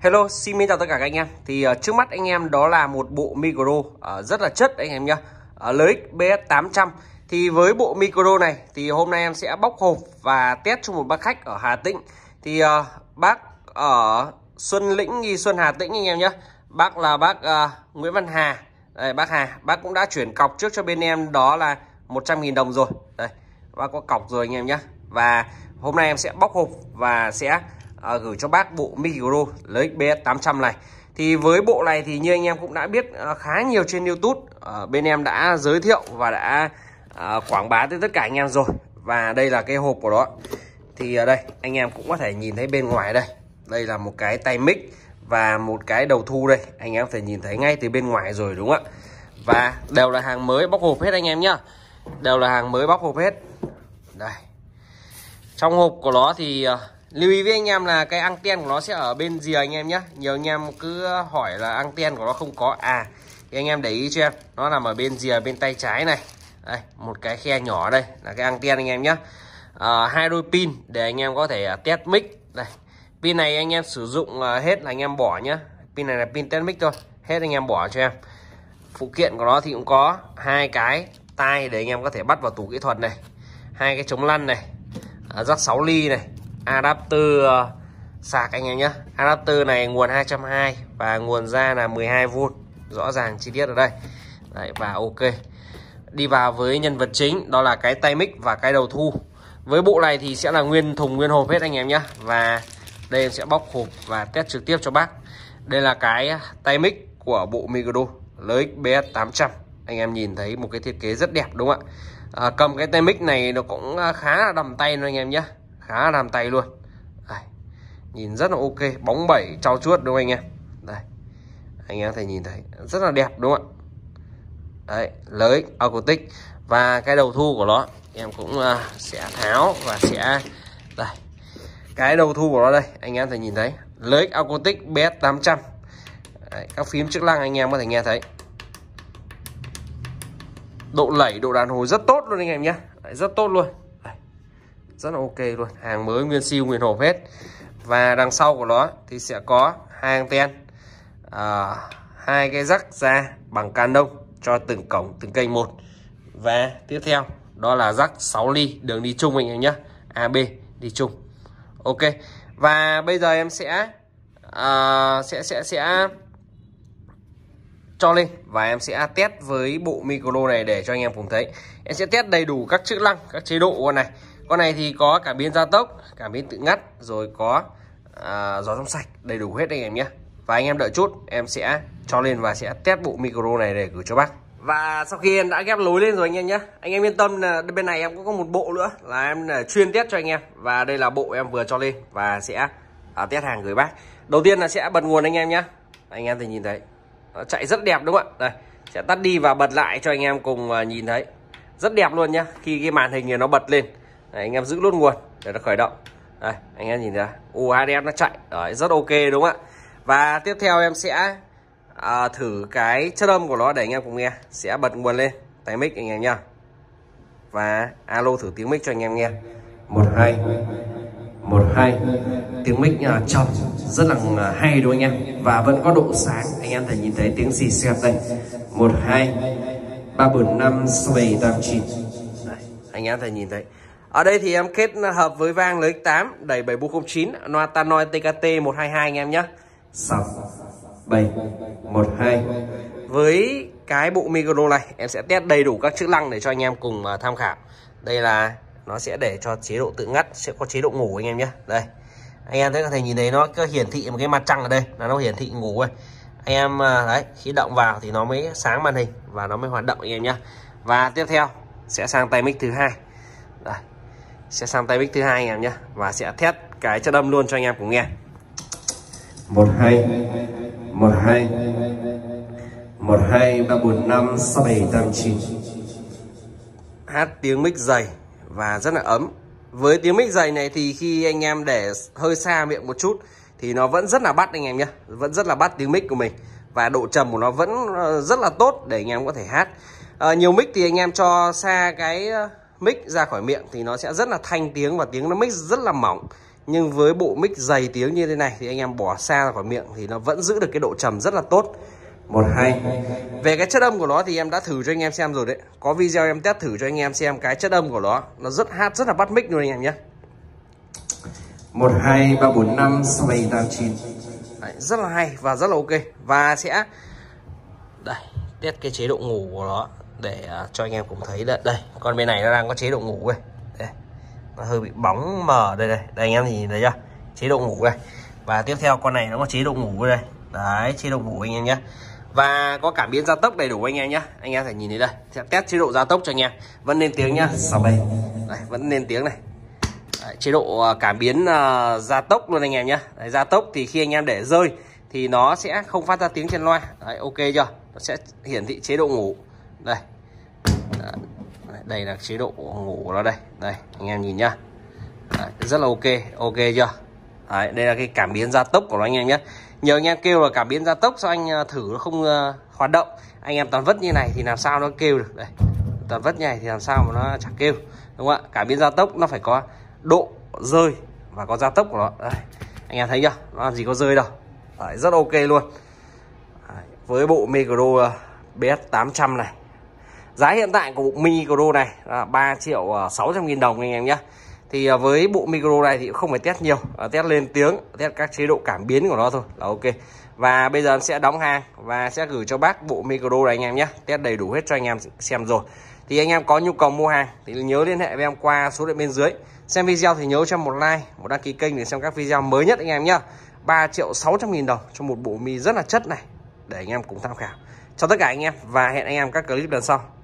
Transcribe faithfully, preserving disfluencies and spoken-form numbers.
Hello, xin chào tất cả các anh em. Thì uh, trước mắt anh em đó là một bộ micro uh, rất là chất anh em nhé, uh, lờ ích bê ét tám trăm. Thì với bộ micro này thì hôm nay em sẽ bóc hộp và test cho một bác khách ở Hà Tĩnh. Thì uh, bác ở Xuân Lĩnh, Nghi Xuân, Hà Tĩnh anh em nhé. Bác là bác uh, Nguyễn Văn Hà. Đây, bác Hà, bác cũng đã chuyển cọc trước cho bên em đó là một trăm nghìn đồng rồi. Đây, bác có cọc rồi anh em nhé. Và hôm nay em sẽ bóc hộp và sẽ À, gửi cho bác bộ micro lờ ích bê ét tám trăm này. Thì với bộ này thì như anh em cũng đã biết à, khá nhiều trên YouTube, à, bên em đã giới thiệu và đã à, quảng bá tới tất cả anh em rồi. Và đây là cái hộp của nó. Thì ở đây anh em cũng có thể nhìn thấy bên ngoài đây. Đây là một cái tay mic và một cái đầu thu đây. Anh em có thể nhìn thấy ngay từ bên ngoài rồi đúng không ạ? Và đều là hàng mới bóc hộp hết anh em nhá. Đều là hàng mới bóc hộp hết. Đây. Trong hộp của nó thì lưu ý với anh em là cái anten của nó sẽ ở bên rìa anh em nhé. Nhiều anh em cứ hỏi là anten của nó không có. À thì anh em để ý cho em, nó nằm ở bên rìa bên tay trái này. Đây, một cái khe nhỏ đây là cái anten anh em nhé. à, Hai đôi pin để anh em có thể test mic. Đây, pin này anh em sử dụng hết là anh em bỏ nhé. Pin này là pin test mic thôi, hết anh em bỏ cho em. Phụ kiện của nó thì cũng có hai cái tai để anh em có thể bắt vào tủ kỹ thuật này, hai cái chống lăn này, jack sáu ly này, adapter uh, sạc anh em nhé. Adapter này nguồn hai trăm hai mươi và nguồn ra là mười hai vôn, rõ ràng chi tiết ở đây. Đấy, và ok. Đi vào với nhân vật chính đó là cái tay mic và cái đầu thu. Với bộ này thì sẽ là nguyên thùng nguyên hộp hết anh em nhé. Và đây em sẽ bóc hộp và test trực tiếp cho bác. Đây là cái tay mic của bộ micro lờ ích bê ét tám trăm. Anh em nhìn thấy một cái thiết kế rất đẹp đúng không ạ? À, cầm cái tay mic này nó cũng khá là đầm tay luôn anh em nhé, khá là đầm tay luôn. Đây, nhìn rất là ok, bóng bẩy trau chuốt đúng không anh em? Đây, anh em có thể nhìn thấy rất là đẹp đúng không ạ? Đấy, lờ ích acoustic. Và cái đầu thu của nó em cũng uh, sẽ tháo và sẽ đây, cái đầu thu của nó đây anh em có thể nhìn thấy lờ ích acoustic bê ét tám trăm. Đấy, các phím chức năng anh em có thể nghe thấy. Độ lẩy, độ đàn hồi rất tốt luôn anh em nhé. Đấy, rất tốt luôn. Đây, rất là ok luôn. Hàng mới nguyên siêu nguyên hộp hết. Và đằng sau của nó thì sẽ có hai anten, à, hai cái jack ra bằng canon cho từng cổng, từng kênh một. Và tiếp theo đó là jack sáu ly đường đi chung anh em nhé, a bê đi chung. Ok. Và bây giờ em sẽ à, sẽ sẽ sẽ cho lên và em sẽ test với bộ micro này để cho anh em cùng thấy. Em sẽ test đầy đủ các chức năng, các chế độ của con này. Con này thì có cảm biến gia tốc, cảm biến tự ngắt, rồi có à, gió trong sạch, đầy đủ hết anh em nhé. Và anh em đợi chút, em sẽ cho lên và sẽ test bộ micro này để gửi cho bác. Và sau khi em đã ghép lối lên rồi anh em nhé, anh em yên tâm là bên này em cũng có một bộ nữa là em chuyên test cho anh em. Và đây là bộ em vừa cho lên và sẽ à, test hàng gửi bác. Đầu tiên là sẽ bật nguồn anh em nhé. Anh em thì nhìn thấy nó chạy rất đẹp đúng không ạ? Đây, sẽ tắt đi và bật lại cho anh em cùng nhìn thấy. Rất đẹp luôn nhá. Khi cái màn hình này nó bật lên. Đấy, anh em giữ luôn nguồn để nó khởi động. Đây, anh em nhìn thấy u hát ép nó chạy. Đấy, rất ok đúng không ạ? Và tiếp theo em sẽ à, thử cái chất âm của nó để anh em cùng nghe. Sẽ bật nguồn lên, tay mic anh em nhá. Và alo thử tiếng mic cho anh em nghe. Một hai một hai, tiếng mic uh, trong rất là uh, hay đúng không anh em? Và vẫn có độ sáng, anh em thể nhìn thấy tiếng xì xẹp đây. Một hai ba bốn năm sáu bảy tám chín. Anh em thể nhìn thấy. Ở đây thì em kết hợp với vang lờ ích tám đẩy bảy bốn không chín loa Tannoy tê ca tê một hai hai anh em nhé. Sáu bảy một hai. Với cái bộ micro này em sẽ test đầy đủ các chức năng để cho anh em cùng uh, tham khảo. Đây là nó sẽ để cho chế độ tự ngắt, sẽ có chế độ ngủ anh em nhé. Đây, anh em thấy có thể nhìn thấy nó có hiển thị một cái mặt trăng ở đây là nó hiển thị ngủ ấy. Anh em đấy, khi động vào thì nó mới sáng màn hình và nó mới hoạt động anh em nhé. Và tiếp theo sẽ sang tay mic thứ hai. Đây, sẽ sang tay mic thứ hai anh em nhé. Và sẽ test cái chất âm luôn cho anh em cùng nghe. Một hai một hai một hai ba bốn năm sáu bảy tám chín. Hát tiếng mic dày và rất là ấm. Với tiếng mic dày này thì khi anh em để hơi xa miệng một chút thì nó vẫn rất là bắt anh em nhé, vẫn rất là bắt tiếng mic của mình. Và độ trầm của nó vẫn rất là tốt để anh em có thể hát. à, Nhiều mic thì anh em cho xa cái mic ra khỏi miệng thì nó sẽ rất là thanh tiếng và tiếng nó mic rất là mỏng. Nhưng với bộ mic dày tiếng như thế này thì anh em bỏ xa ra khỏi miệng thì nó vẫn giữ được cái độ trầm rất là tốt. Một hay. Về cái chất âm của nó thì em đã thử cho anh em xem rồi đấy. Có video em test thử cho anh em xem cái chất âm của nó. Nó rất hát, rất là bắt mic luôn anh em nhé. Một, hai, ba, bốn, năm, sáu, bảy, tám, chín. Đấy, rất là hay và rất là ok. Và sẽ đây test cái chế độ ngủ của nó để uh, cho anh em cùng thấy đây. Đây, con bên này nó đang có chế độ ngủ đây. Đây. Nó hơi bị bóng mờ đây đây. Đây anh em nhìn thấy chưa? Chế độ ngủ đây. Và tiếp theo con này nó có chế độ ngủ đây. Đấy, chế độ ngủ anh em nhé. Và có cảm biến gia tốc đầy đủ anh em nhé. Anh em phải nhìn thấy đây. Sẽ test chế độ gia tốc cho anh em. Vẫn lên tiếng nhá. sáu, bảy. Đây, vẫn lên tiếng này. Đấy, chế độ cảm biến uh, gia tốc luôn anh em nhé. Đấy, gia tốc thì khi anh em để rơi thì nó sẽ không phát ra tiếng trên loa. Đấy, ok chưa? Nó sẽ hiển thị chế độ ngủ. Đây. Đấy, đây là chế độ ngủ của nó đây. Đây, anh em nhìn nhá. Đấy, rất là ok, ok chưa? Đấy, đây là cái cảm biến gia tốc của nó anh em nhé. Nhiều anh em kêu là cảm biến gia tốc sao anh thử nó không uh, hoạt động. Anh em toàn vất như này thì làm sao nó kêu được. Đây, toàn vất như này thì làm sao mà nó chẳng kêu, đúng không ạ? Cảm biến gia tốc nó phải có độ rơi và có gia tốc của nó. Đây, anh em thấy chưa? Nó làm gì có rơi đâu. Đấy, rất ok luôn. Đấy, với bộ micro uh, B S tám trăm này, giá hiện tại của bộ micro này là ba triệu sáu trăm nghìn đồng anh em nhé. Thì với bộ micro này thì cũng không phải test nhiều, test lên tiếng, test các chế độ cảm biến của nó thôi là ok. Và bây giờ em sẽ đóng hàng và sẽ gửi cho bác bộ micro này anh em nhé. Test đầy đủ hết cho anh em xem rồi. Thì anh em có nhu cầu mua hàng thì nhớ liên hệ với em qua số điện bên dưới. Xem video thì nhớ cho một like, một đăng ký kênh để xem các video mới nhất anh em nhé. ba triệu sáu trăm nghìn đồng cho một bộ mi rất là chất này để anh em cùng tham khảo. Chào tất cả anh em và hẹn anh em các clip lần sau.